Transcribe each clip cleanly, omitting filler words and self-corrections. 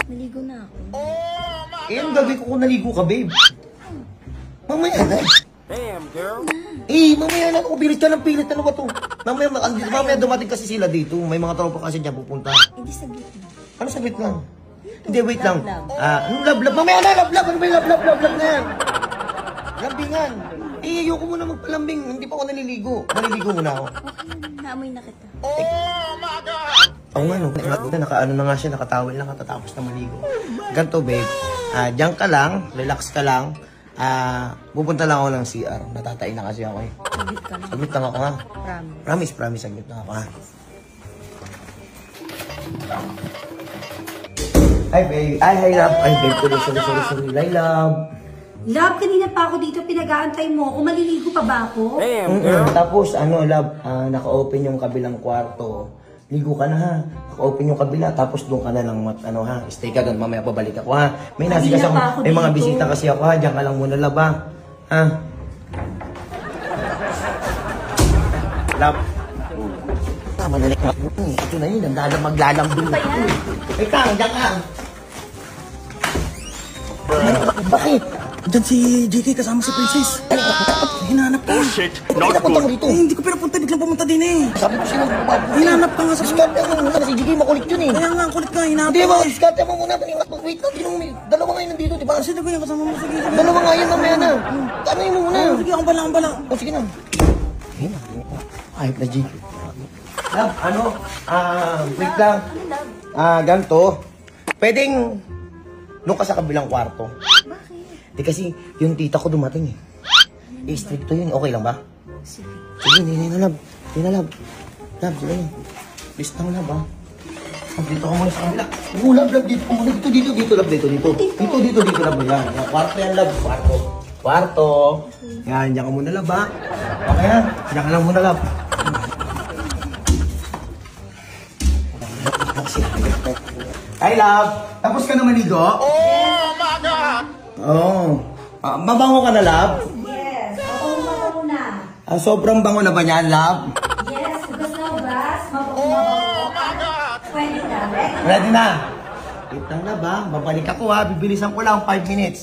Naligo na ako. Eh, ang gagawin ko kung naligo ka, babe? Mamaya na. Damn, girl. Eh, mamaya na. Pilit ka ng pilit. Ano ba to? Mamaya dumating kasi sila dito. May mga tropa kasi dyan pupunta. Hindi saglit na. Ano sabit lang? Hindi, wait lang. Love. Anong love? Mamaya na, love. Ano ba yung love na yan? Lambingan. Eh, ayoko muna magpalambing. Hindi pa ako naliligo. Naliligo muna ako. Okay, naamoy na kita. Oo nga, no. Nakaano na nga siya, nakatawel na katatapos na maligo. Ganto, babe. Diyan ka lang, relax ka lang. Pupunta lang ako ng CR. Natatain na kasi ako eh. Saglit ka na. Saglit lang ako ha. Promise. Promise, saglit lang ako ha. Ay, babe. Ay, love. Ay, babe. Sorry. Ay, love. Love, kanina pa ako dito, pinag-aantay mo. Kung maliligo pa ba ako? Damn, girl. Tapos, love, naka-open yung kabilang kwarto. Ligo ka na ha. Naka-open yung kabila. Tapos doon ka na lang, ha. Stay ka doon. Mamaya pabalik ako ha. May nasi kasi ako. May mga bisita kasi ako ha. Diyan ka lang muna, love ha. Ha? Love. Tama na lang. Ito na yun. Ang maglalambing. Ikaw, diyan ka. Bakit? Diyan si JK kasama si Princess. Hinanap ka. Oh, shit. Not good. Hindi ko pinapunta, biglang pumunta din eh. Sabi ko sila, Hinanap ka nga sa diskarte mo muna kasi hindi kayo makulit yun eh. Kaya nga, ang kulit ka, hinanap Hindi ka ba, eh. diskarte mo muna. Wait lang, dalawa ngayon nandito, di ba? Sino ko yung kasama mo? Sige. Dalawa ngayon, mamaya na. Tanongin mo muna. Sige, akong bala. O, sige na. Ayun na. Ayop na, Jake. Love, wait lang. Ganto. Pwedeng, doon ka sa kabilang kwarto. Bakit? Di kasi, yung tita ko dumating eh. Strict to yun. Okay lang ba? Sige. Sige, hindi na, love. Hindi na, love. Love, sige na. Please lang, love, ha. Dito ka muna sa kanila. Oo, love, dito ka muna. Dito, love, dito, love. Yan. Kwarto yan, love. Kwarto. Yan, diyan ka muna, love, ha. Okay na? Diyan ka lang muna, love. Hi, love. Tapos ka na maligo? Oh, my God! Oo. Mabango ka na, love? Yes. Mabango na. Sobrang bango na ba niyan, love? Yes. Hugas na hugas. Mabango. Pwede na. Ready na? Wait lang na ba? Babalik ako ha. Bibilisan ko lang 5 minutes.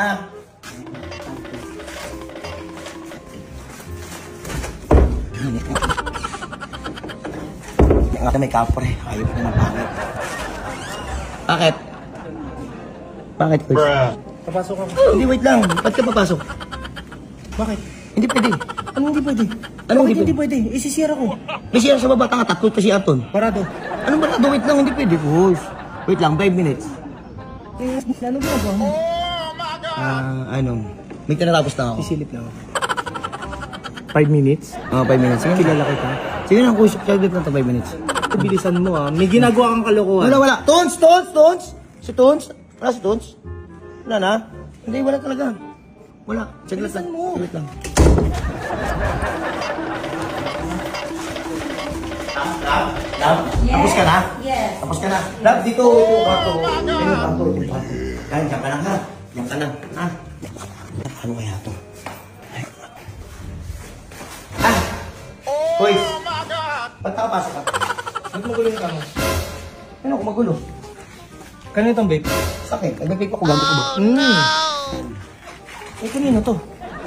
Nga may kapre. Ayaw ko na pangit. Bakit? Bakit, Chris? Papasok ako. Hindi, wait lang. Ba't ka papasok? Bakit? Hindi pwede. Anong hindi pwede? Anong Bakit hindi hindi pwede? Isisira ko. May siya sa baba. Tanga, takot kasi aton. Parado. Anong ba na? Wait lang. Hindi pwede. Push. Wait lang. 5 minutes. Eh, ano ginagawa mo? May tinatapos na ako. Isilip lang ako. 5 minutes? 5 minutes. Sige, Kilala kita. Sige na, kush. Saglit lang to 5 minutes. Bilisan mo ah. May ginagawa kang kalokohan. Wala. Tons! Si Tons? Wala si Tons? Wala na? Hindi, wala talaga. Wala. Saglit lang. Saglit lang. Love? Tapos ka na? Yes. Tapos ka na? Love, dito yung kwarto. Yung kwarto. Yan, diyan ka lang ha. Diyan ka lang. Ha? Ano kaya ito? Hoy! Ba't nakapasok ka? Ba't magulo yung kamo? Ano ako magulo? Kanina itong babe? Sakit. Nagpipig ako. Gamit ko ba? Eh, kanino to?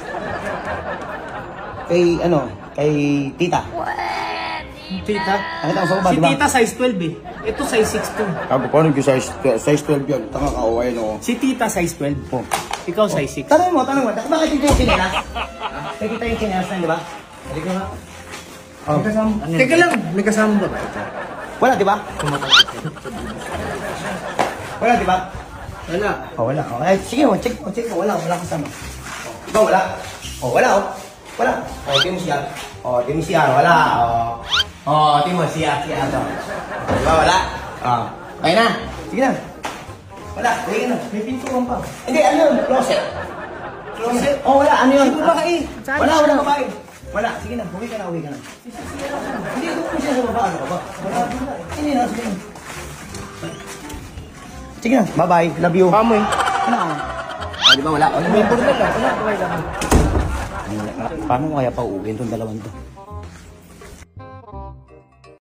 Kay tita. Tita? Nakita ko sa baba, Si diba? tita size 12 eh. Ito size 16. Sabi ko, ano yung size 12 yan? Tanga ka, away no. Si tita size 12. Oh. Ikaw size 6. Tanong mo. Bakit hindi yung chinelas? Nakita yung chinelas na, di ba? Hindi ko nga. May kasama. Teka lang, may kasama ba ba ito? Wala, di ba? Wala, di ba? Wala. Wala. Sige mo, check mo. Wala kasama. Ikaw, wala. Wala. Di mo siya. Wala. Di mo siya. Diba, wala. Kaya na. Sige na. Wala. Sige na. May pintuan pa. Hindi, ano yun? Closet? Wala. Ano yun? Sino babae? Wala babae. Wala. Sige na. Uwi ka na. Hindi, doon mo siya sa baba. Ano ka ba? Wala. Sige na. Sige na. Bye-bye. Love you. Kamoy. Di ba wala? May burdel ah. Wala. Paano kaya pa uuwiin itong dalawang to?